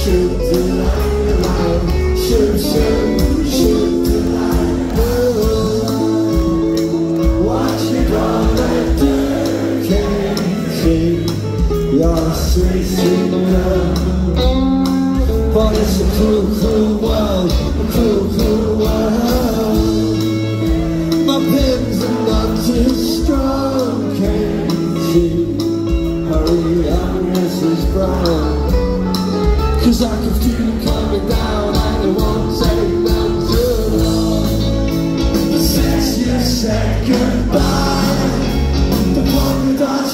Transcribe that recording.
shoot the light, shoot, shoot, shoot the light. What you gonna do? Can't see your sweet, sweet love. But it's a cruel, cruel world, a cruel, cruel world. My pins are not too strong. Can't see, hurry up, Mrs. Brown. 'Cause I can feel it coming down and it won't take them too long. Since you said goodbye, the polka dots